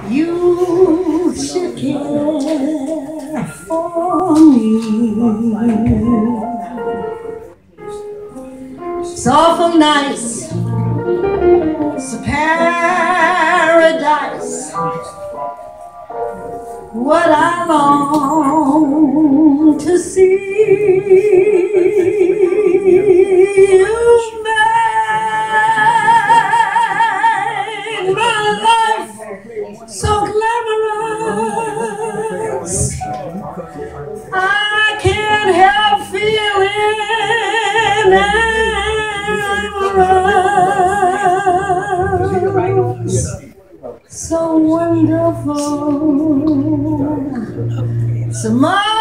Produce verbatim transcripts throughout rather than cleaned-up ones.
You should care for me. It's awful nice, it's a paradise. What I long to see. You made my life so glamorous. I can't help feeling amorous. So wonderful, so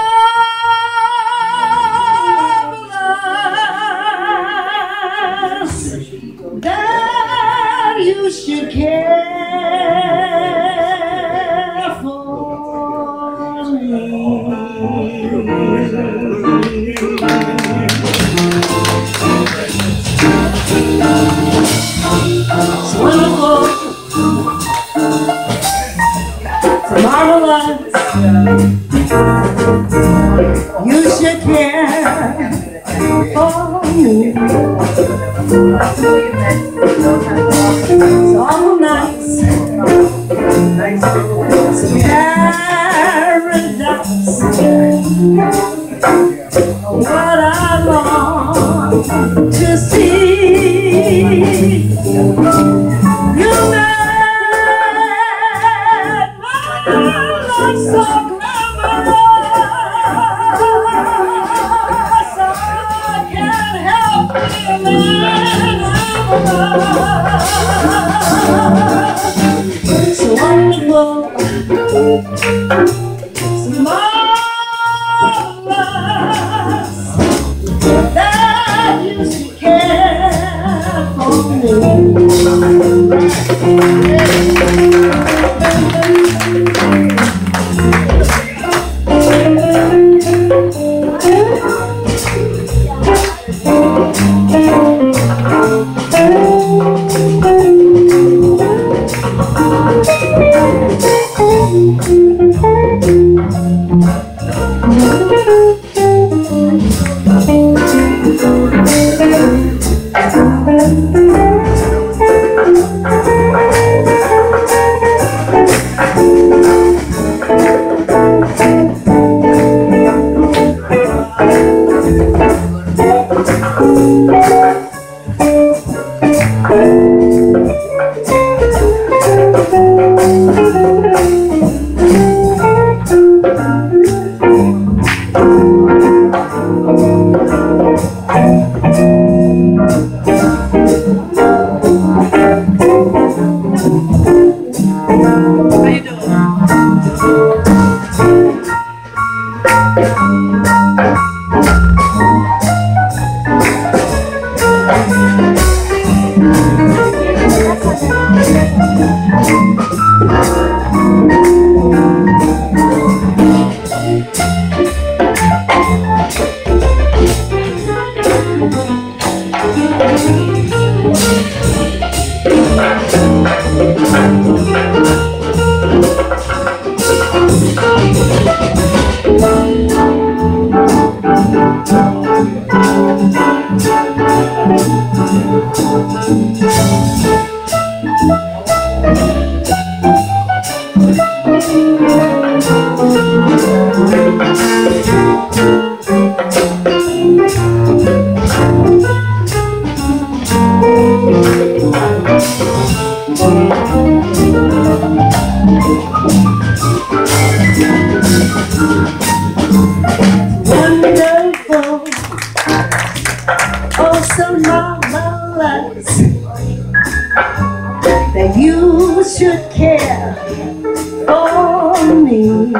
marvelous that you should care for me. It's wonderful, marvelous, you should care for me. It's all nice, it's a paradise. What I long to see. You so glamorous, I can't help feeling amorous. So wonderful, so marvelous that you should care for me. That you should care for me.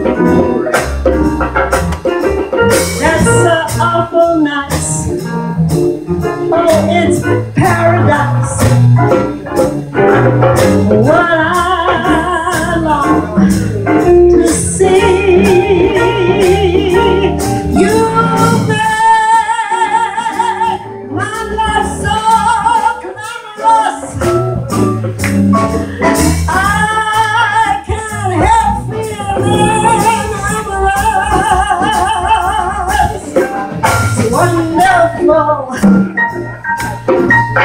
That's so awful nice. Oh, it's paradise. What I long to see. You made my life so glamorous. I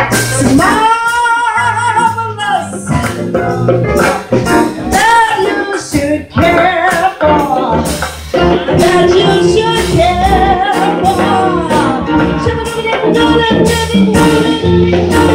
marvelous that you should care for, that you should care for.